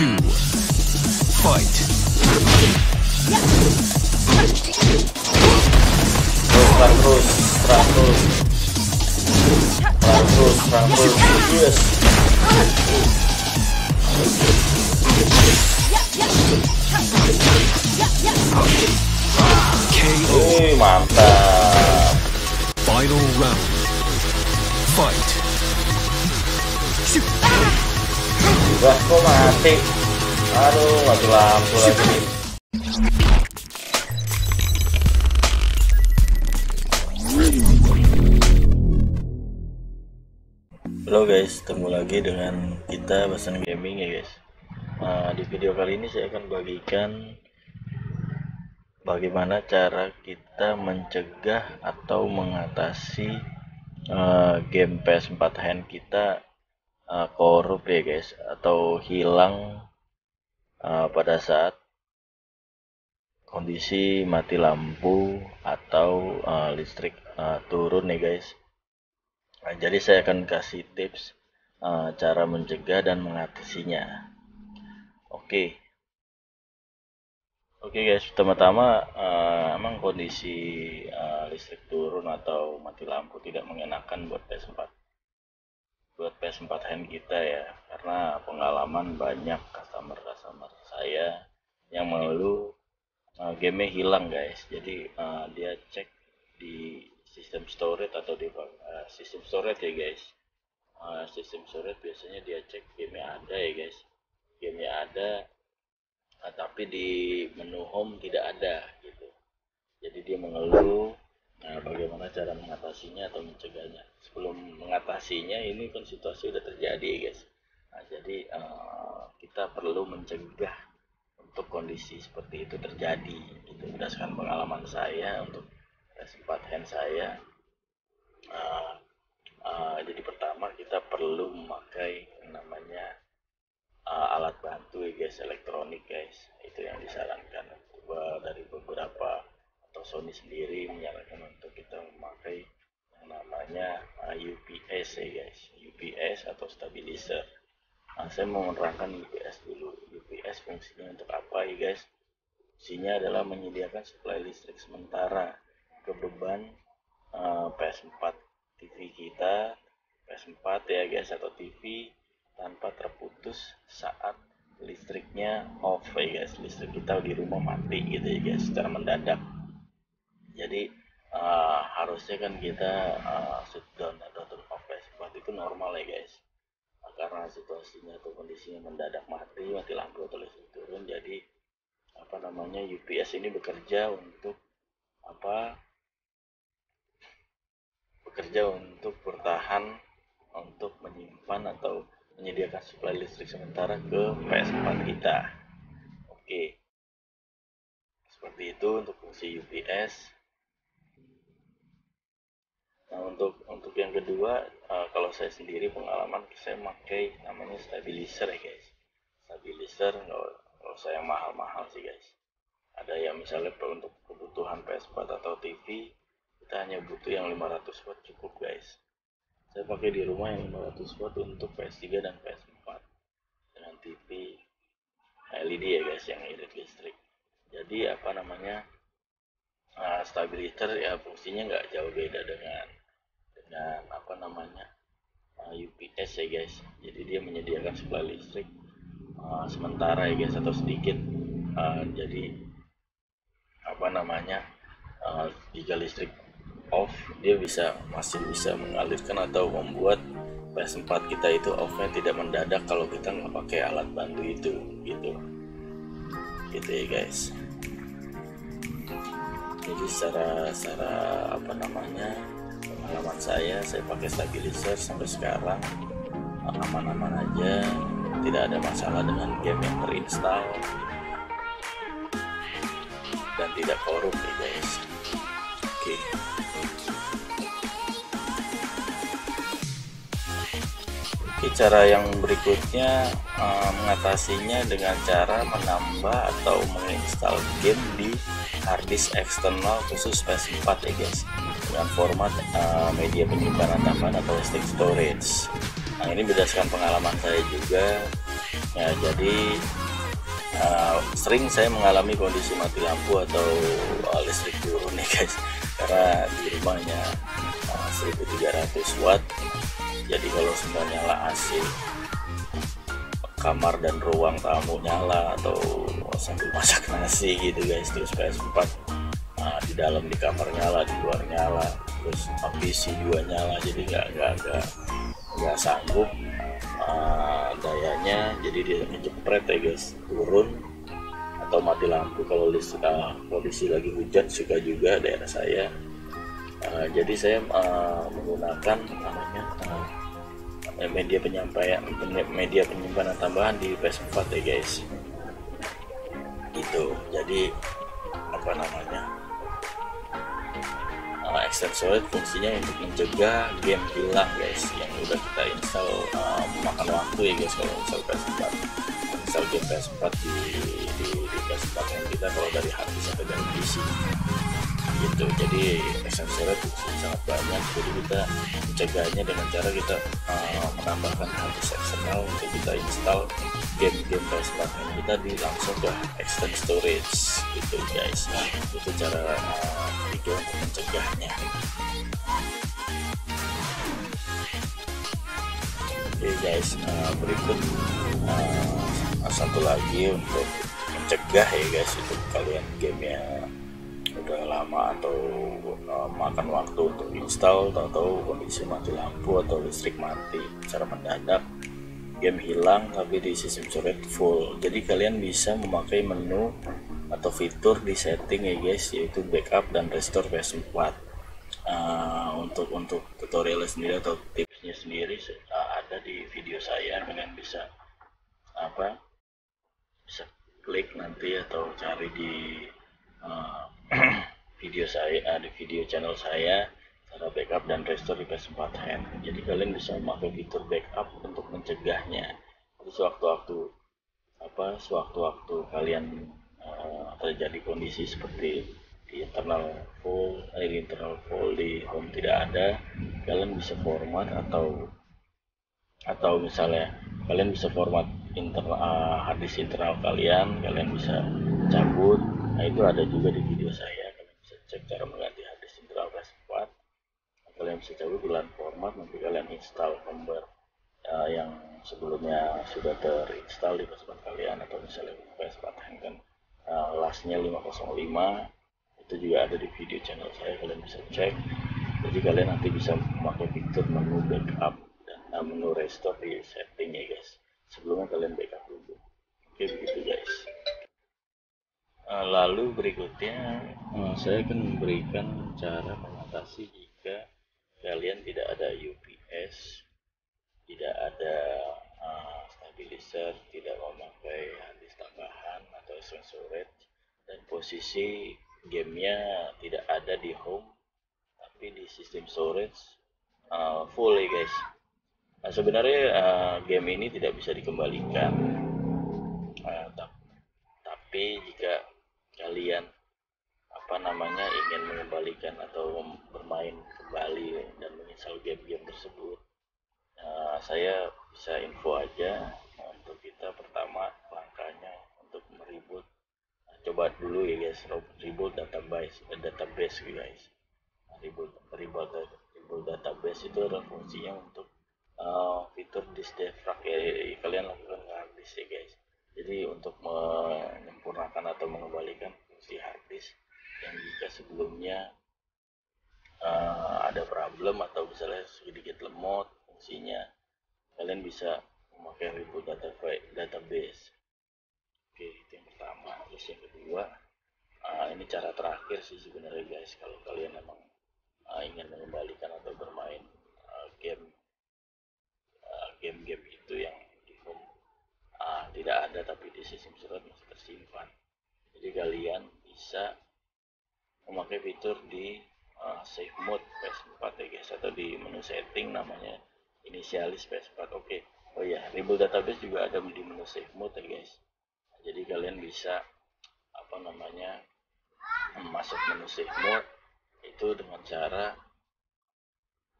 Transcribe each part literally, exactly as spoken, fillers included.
two, fight. Serang terus, serang terus, serang terus, serang terus, yes. K O. Wih, mantap. Final round. Fight. Wah, kok mati? Aduh, mati lampu lagi. Halo guys, ketemu lagi dengan kita Basan Gaming ya guys. Nah, di video kali ini saya akan bagikan bagaimana cara kita mencegah atau mengatasi uh, game P S empat hand kita uh, korup ya guys, atau hilang uh, pada saat kondisi mati lampu atau uh, listrik uh, turun ya guys. Nah, jadi saya akan kasih tips uh, cara mencegah dan mengatasinya. Oke, oke guys, pertama-tama uh, emang kondisi uh, listrik turun atau mati lampu tidak mengenakan buat P S empat, buat P S empat hand kita ya, karena pengalaman banyak customer-customer saya yang mengeluh uh, gamenya hilang guys. Jadi uh, dia cek di sistem storage atau di uh, sistem storage ya guys. Uh, sistem storage biasanya dia cek gamenya ada ya guys, gamenya ada, uh, tapi di menu home tidak ada gitu. Jadi dia mengeluh. Nah, bagaimana cara mengatasinya atau mencegahnya? Sebelum mengatasinya, ini kan situasi udah terjadi ya guys. Nah, jadi uh, kita perlu mencegah untuk kondisi seperti itu terjadi gitu. Berdasarkan pengalaman saya untuk P S empat hand saya, uh, uh, jadi pertama kita perlu memakai namanya uh, alat bantu ya guys, elektronik guys. Itu yang disarankan uh, dari beberapa, atau Sony sendiri menyarankan untuk kita memakai yang namanya uh, U P S ya guys, U P S atau stabilizer. Nah, saya mau menerangkan U P S dulu. U P S fungsinya untuk apa ya guys? Fungsinya adalah menyediakan suplai listrik sementara ke beban uh, P S empat T V kita, P S empat ya guys, atau T V, tanpa terputus saat listriknya off ya guys. Listrik kita di rumah mati gitu ya guys, secara mendadak. Jadi uh, harusnya kan kita uh, shutdown atau turn off P S empat itu normal ya guys. Nah, karena situasinya atau kondisinya mendadak mati, mati lampu atau listrik turun, jadi apa namanya U P S ini bekerja untuk apa? Bekerja untuk bertahan, untuk menyimpan atau menyediakan suplai listrik sementara ke P S empat kita. Oke, seperti itu untuk fungsi U P S. Nah, untuk untuk yang kedua, uh, kalau saya sendiri pengalaman saya pakai namanya stabilizer ya guys. Stabilizer kalau saya mahal-mahal sih guys. Ada yang misalnya untuk kebutuhan P S empat atau T V, kita hanya butuh yang lima ratus watt cukup guys. Saya pakai di rumah yang lima ratus watt untuk P S tiga dan P S empat dengan T V L E D ya guys, yang irit listrik. Jadi apa namanya uh, stabilizer ya fungsinya nggak jauh beda dengan dengan apa namanya uh, U P S ya guys. Jadi dia menyediakan suplai listrik uh, sementara ya guys, atau sedikit. Uh, jadi apa namanya uh, jika listrik off, dia bisa masih bisa mengalirkan atau membuat P S empat kita itu off-nya tidak mendadak kalau kita nggak pakai alat bantu itu gitu gitu ya guys. Jadi secara secara apa namanya pengalaman saya saya pakai stabilizer sampai sekarang aman-aman aja, tidak ada masalah dengan game yang terinstall dan tidak korup ya guys. Oke, Oke cara yang berikutnya uh, mengatasinya dengan cara menambah atau menginstal game di harddisk eksternal khusus P S empat ya guys, dengan format uh, media penyimpanan tambahan atau external storage. Nah, ini berdasarkan pengalaman saya juga, Ya, jadi uh, sering saya mengalami kondisi mati lampu atau uh, listrik turun nih guys, karena di rumahnya uh, seribu tiga ratus watt. Jadi kalau semua nyala A C, kamar dan ruang tamu nyala, atau sambil masak nasi gitu guys, terus P S empat uh, di dalam di kamar nyala, di luar nyala, terus P C juga nyala, jadi nggak nggak nggak nggak sanggup uh, dayanya, jadi dia ngejepret ya guys, turun atau mati lampu. Kalau listrik uh, kondisi lagi hujan suka juga daerah saya. Uh, jadi saya uh, menggunakan namanya uh, media penyampaian media penyimpanan tambahan di P S empat ya guys, gitu. Jadi apa namanya, uh, extensor fungsinya untuk mencegah game hilang guys, yang udah kita install uh, memakan waktu ya guys. Kalau install P S empat, install game P S empat di, di, di P S empat yang kita, kalau dari hard disk sampai dari P C gitu. Jadi extensor fungsinya sangat banyak, jadi kita mencegahnya dengan cara kita uh, menambahkan hard disk eksternal untuk kita install game-game P S empat yang kita di langsung ke extend storage gitu guys. Nah, itu cara uh, video untuk mencegahnya. Oke okay guys, uh, berikut uh, satu lagi untuk mencegah ya guys, itu kalian gamenya udah lama atau uh, makan waktu untuk install, atau kondisi mati lampu atau listrik mati secara mendadak, game hilang tapi di sistem storage full. Jadi kalian bisa memakai menu atau fitur di setting ya guys, yaitu backup dan restore P S empat. Uh, untuk untuk tutorialnya sendiri atau tipsnya sendiri uh, ada di video saya. Kalian bisa apa bisa klik nanti atau cari di uh, video saya, uh, di video channel saya, cara backup dan restore di P S empat hand. Jadi kalian bisa memakai fitur backup untuk mencegahnya. Jadi sewaktu-waktu apa sewaktu-waktu kalian uh, terjadi kondisi seperti di internal full, eh, di internal full di home tidak ada, kalian bisa format atau atau misalnya kalian bisa format internal uh, hard disk internal kalian, kalian bisa cabut. Nah, itu ada juga di video saya. Kalian bisa cek cara mengganti hard disk internal P S empat. Kalian bisa cabut, kalian format, nanti kalian install firmware uh, yang sebelumnya sudah terinstall di P S empat kalian, atau misalnya P S empat kan uh, lastnya lima nol lima, itu juga ada di video channel saya, kalian bisa cek. Jadi kalian nanti bisa memakai fitur menu backup dan uh, menu restore di setting ya guys, sebelumnya kalian backup dulu. Oke, begitu guys. Uh, lalu berikutnya uh, saya akan memberikan cara mengatasi jika kalian tidak ada U P S, tidak ada uh, stabilizer, tidak memakai hard disk tambahan atau external storage, dan posisi gamenya tidak ada di home tapi di sistem storage uh, full ya guys. Nah, sebenarnya uh, game ini tidak bisa dikembalikan, uh, tapi jika kalian apa namanya ingin mengembalikan atau bermain kembali dan menginstal game-game tersebut, uh, saya bisa info aja. Nah, untuk kita pertama langkahnya untuk mereboot, nah, coba dulu ya guys, reboot database database guys. Reboot, reboot, reboot database itu adalah fungsinya untuk uh, fitur disk defrag ya, kalian lakukan ke hard disk ya guys. Jadi untuk menyempurnakan atau mengembalikan fungsi hard disk yang jika sebelumnya uh, ada problem atau misalnya sedikit lemot fungsinya, kalian bisa memakai reboot database. Oke, itu yang pertama. Terus yang kedua, uh, ini cara terakhir sih sebenarnya guys, kalau kalian memang Uh, ingin mengembalikan atau bermain uh, game uh, game-game itu yang di home uh, tidak ada tapi di sistem storage masih tersimpan. Jadi kalian bisa memakai fitur di uh, save mode P S empat ya guys, atau di menu setting namanya inisialis P S empat. Oke, okay. Oh ya, reboot database juga ada di menu save mode ya guys. Jadi kalian bisa apa namanya masuk menu save mode itu dengan cara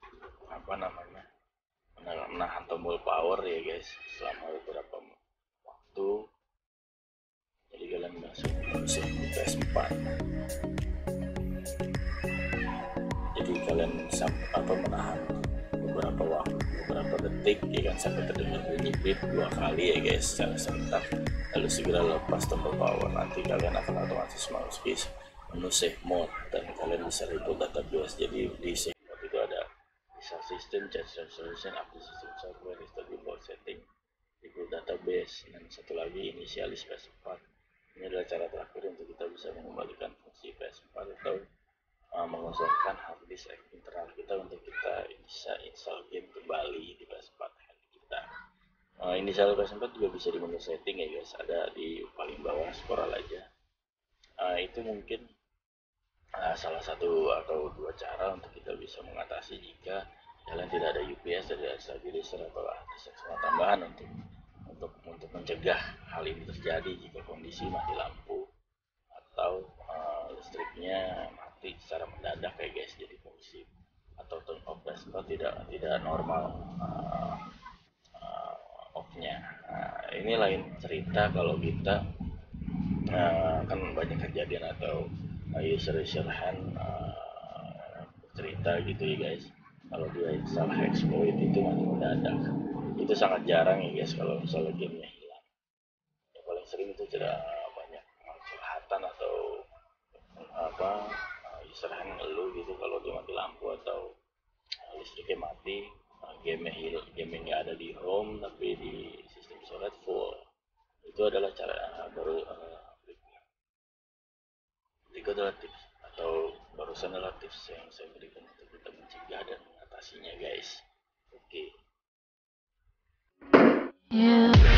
apa namanya menahan tombol power ya guys selama beberapa satu, jadi kalian masuk masuk ke P S empat. Jadi kalian apa menahan beberapa waktu, beberapa detik ya kan, sampai terdengar bunyi beep dua kali ya guys secara serentak, lalu segera lepas tombol power. Nanti kalian akan otomatis masuk ke menu save mode dan kalian bisa reboot database. Jadi di save mode itu ada install system, change resolution, update system software, restore default setting, reboot database, dan satu lagi inisialis P S empat. Ini adalah cara terakhir untuk kita bisa mengembalikan fungsi P S empat atau uh, mengosongkan hard disk internal kita untuk kita bisa install game kembali di P S empat kita. Uh, inisial P S empat juga bisa di menu setting ya guys, ada di paling bawah scroll aja. Uh, itu mungkin uh, salah satu atau dua cara untuk kita bisa mengatasi jika kalian tidak ada U P S dari stabilizer atau ada seksual tambahan untuk untuk untuk mencegah hal ini terjadi jika kondisi mati lampu atau uh, listriknya mati secara mendadak ya guys. Jadi fungsi atau turn off P S empat tidak tidak normal uh, uh, off-nya. Nah, ini lain cerita kalau kita uh, kan banyak kejadian atau uh, user-user hand uh, cerita gitu ya guys, kalau dia salah exploit itu mati mendadak. Itu sangat jarang ya guys kalau misalnya gamenya hilang. Yang paling sering itu tidak banyak curhatan atau apa user hang ngeluh gitu kalau dia mati lampu atau listriknya mati, game hilang, game nggak ada di home tapi di sistem storage full. Itu adalah cara baru uh, berikut adalah tips atau barusan adalah tips yang saya berikan untuk kita mencegah dan mengatasinya guys. Oke okay. Yeah.